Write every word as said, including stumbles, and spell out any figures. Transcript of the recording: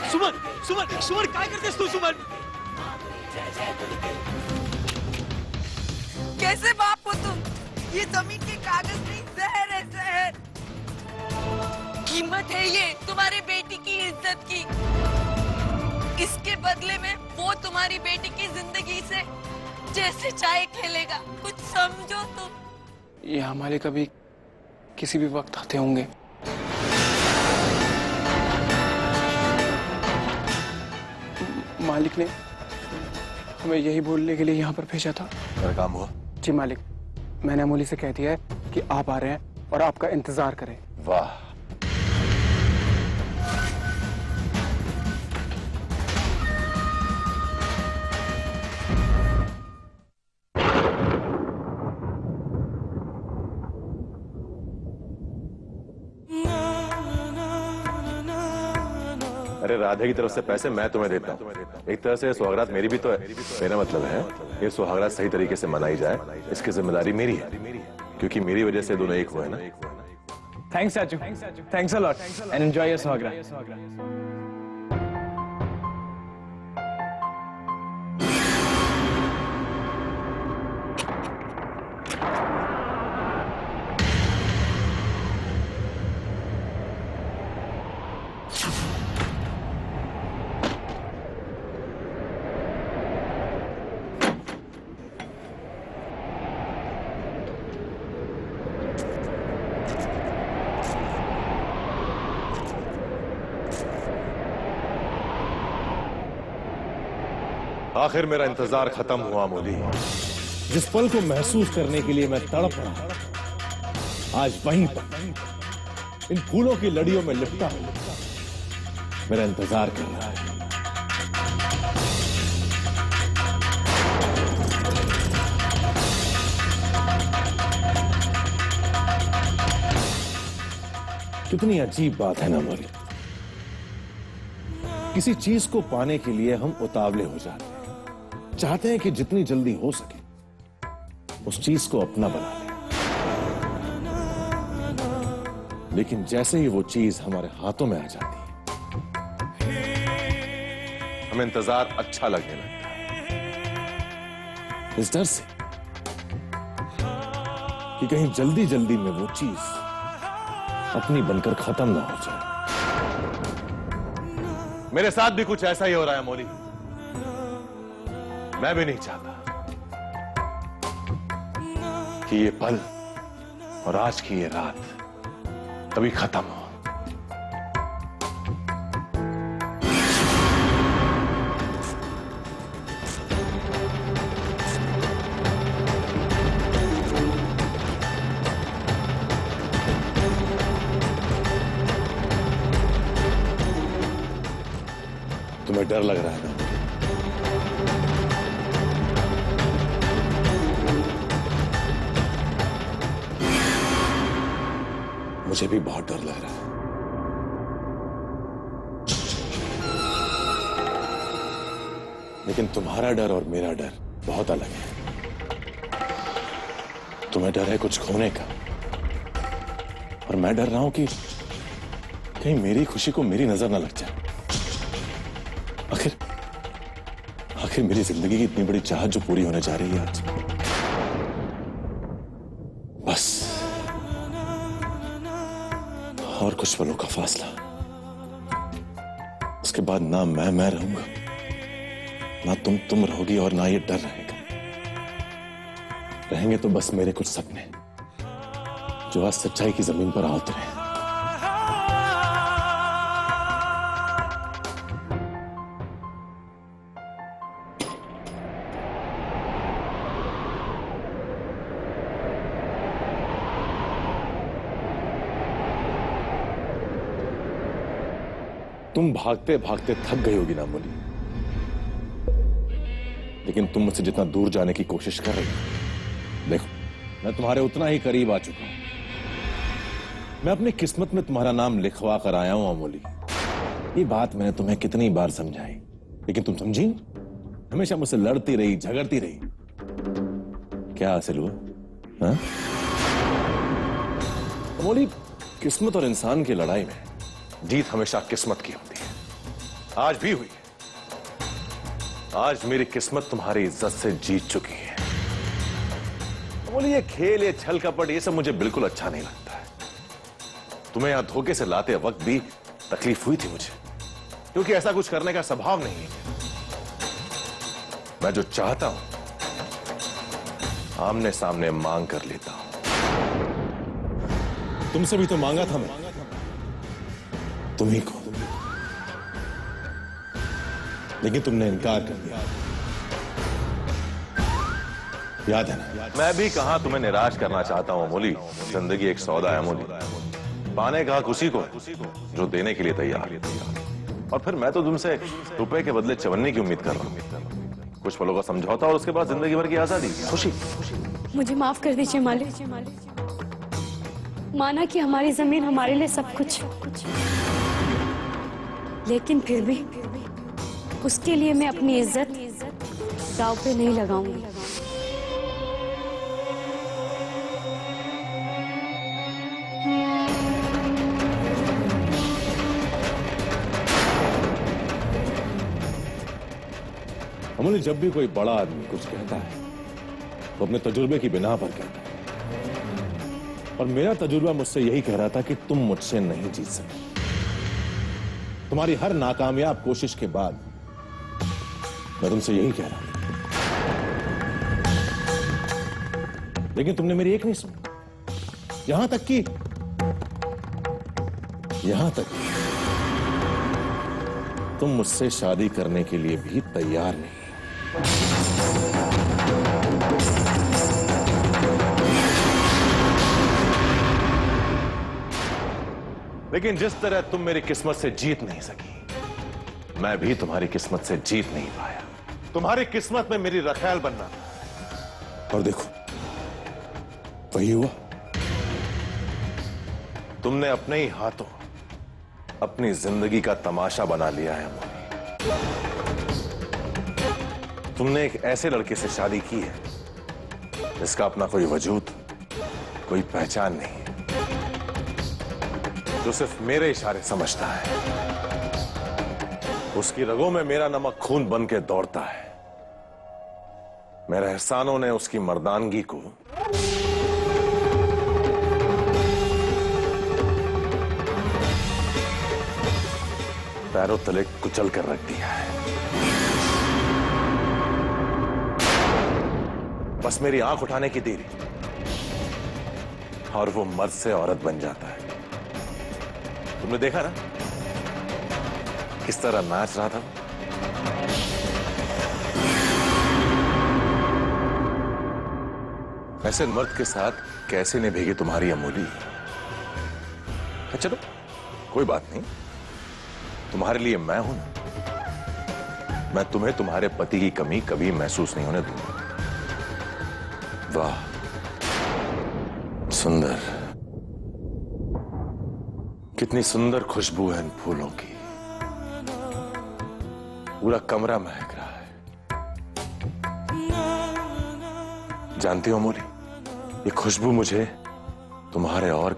सुमन सुमन सुमन काय करतेस तू सुमन? कैसे बाप हो तुम? ये जमीन के कागज नहीं, जहर है जहर। कीमत है ये तुम्हारी बेटी की इज्जत की। इसके बदले में वो तुम्हारी बेटी की जिंदगी से जैसे चाहे खेलेगा। कुछ समझो तुम। ये हमारे कभी किसी भी वक्त आते होंगे। मालिक ने हमें यही बोलने के लिए यहाँ पर भेजा था। मेरा काम हुआ? जी मालिक, मैंने अमोली से कह दिया है कि आप आ रहे हैं और आपका इंतजार करें। वाह, अरे राधे की तरफ से पैसे मैं तुम्हें देता हूँ। एक तरह से सुहागरात मेरी भी तो है। मेरा मतलब है ये सुहागरात सही तरीके से मनाई जाए, इसकी जिम्मेदारी मेरी है, क्योंकि मेरी वजह से दोनों एक हुए ना। थैंक्स चाचू, thanks a lot and enjoy your सुहागरात। आखिर मेरा इंतजार खत्म हुआ अमोली। जिस पल को महसूस करने के लिए मैं तड़प रहा, आज वहीं पर इन फूलों की लड़ियों में लिपटा हूं, मेरा इंतजार कर रहा है। कितनी अजीब बात है ना मोरी, किसी चीज को पाने के लिए हम उतावले हो जाते हैं, चाहते हैं कि जितनी जल्दी हो सके उस चीज को अपना बना लें, लेकिन जैसे ही वो चीज हमारे हाथों में आ जाती है हमें इंतजार अच्छा लगने लगता है, इस डर से कि कहीं जल्दी जल्दी में वो चीज अपनी बनकर खत्म ना हो जाए। मेरे साथ भी कुछ ऐसा ही हो रहा है मोली। मैं भी नहीं चाहता कि ये पल और आज की ये रात कभी खत्म हो। तुम्हें डर लग रहा है ना? मुझे भी बहुत डर लग रहा है, लेकिन तुम्हारा डर और मेरा डर बहुत अलग है। तुम्हें डर है कुछ खोने का, और मैं डर रहा हूं कि कहीं मेरी खुशी को मेरी नजर ना लग जाए। आखिर आखिर मेरी जिंदगी की इतनी बड़ी चाहत जो पूरी होने जा रही है आज, बस और कुछ पलों का फासला, उसके बाद ना मैं मैं रहूंगा, ना तुम तुम रहोगी, और ना ये डर रहेगा। रहेंगे तो बस मेरे कुछ सपने जो आज सच्चाई की जमीन पर आ उतरे। तुम भागते भागते थक गई होगी ना मोली, लेकिन तुम मुझसे जितना दूर जाने की कोशिश कर रही हो, देखो मैं तुम्हारे उतना ही करीब आ चुका हूं। मैं अपनी किस्मत में तुम्हारा नाम लिखवा कर आया हूं अमोली। ये बात मैंने तुम्हें कितनी बार समझाई, लेकिन तुम समझी, हमेशा मुझसे लड़ती रही, झगड़ती रही। क्या हासिल हुआ? हाँ? अमोली, किस्मत और इंसान की लड़ाई में जीत हमेशा किस्मत की होती है, आज भी हुई। आज मेरी किस्मत तुम्हारी इज्जत से जीत चुकी है। बोले ये खेल, ये छल कपट, ये सब मुझे बिल्कुल अच्छा नहीं लगता है। तुम्हें यहां धोखे से लाते वक्त भी तकलीफ हुई थी मुझे, क्योंकि ऐसा कुछ करने का स्वभाव नहीं है। मैं जो चाहता हूं आमने सामने मांग कर लेता हूं। तुमसे भी तो मांगा था मैं, तुम्ही को, लेकिन तुमने इनकार कर दिया। याद है ना? मैं भी कहां तुम्हें निराश करना चाहता हूं अमोली। जिंदगी एक सौदा है अमोली, पाने का हक उसी को जो देने के लिए तैयार। और फिर मैं तो तुमसे रुपए के बदले चवन्नी की उम्मीद कर रहा हूं। कुछ पलों का समझौता और उसके बाद जिंदगी भर की आजादी, खुशी। मुझे माफ कर दीजिए मालिक। माना कि हमारी जमीन हमारे लिए सब कुछ, लेकिन फिर भी उसके लिए मैं अपनी इज्जत दांव पे नहीं लगाऊंगी। अमोली, जब भी कोई बड़ा आदमी कुछ कहता है तो अपने तजुर्बे की बिना पर कहता है, और मेरा तजुर्बा मुझसे यही कह रहा था कि तुम मुझसे नहीं जीत सकते। तुम्हारी हर नाकामयाब कोशिश के बाद मैं तुमसे यही कह रहा हूं, लेकिन तुमने मेरी एक नहीं सुनी। यहां तक कि यहां तक कि तुम मुझसे शादी करने के लिए भी तैयार नहीं। लेकिन जिस तरह तुम मेरी किस्मत से जीत नहीं सकी, मैं भी तुम्हारी किस्मत से जीत नहीं पाया। तुम्हारी किस्मत में मेरी रखैल बनना था, और देखो वही हुआ। तुमने अपने ही हाथों अपनी जिंदगी का तमाशा बना लिया है अमोली। तुमने एक ऐसे लड़के से शादी की है जिसका अपना कोई वजूद, कोई पहचान नहीं है, जो सिर्फ मेरे इशारे समझता है। उसकी रगों में मेरा नमक खून बन के दौड़ता है। मेरे एहसानों ने उसकी मर्दानगी को पैरों तले कुचल कर रख दिया है। बस मेरी आंख उठाने की देरी और वो मर्द से औरत बन जाता है। तुमने देखा ना किस तरह नाच रहा था। ऐसे मर्द के साथ कैसे निभेगी तुम्हारी अमोली। चलो कोई बात नहीं, तुम्हारे लिए मैं हूं ना। मैं तुम्हें तुम्हारे पति की कमी कभी महसूस नहीं होने दूंगा। वाह सुंदर, कितनी सुंदर खुशबू है इन फूलों की। पूरा कमरा महक रहा है। जानती हो अमोली, ये खुशबू मुझे तुम्हारे और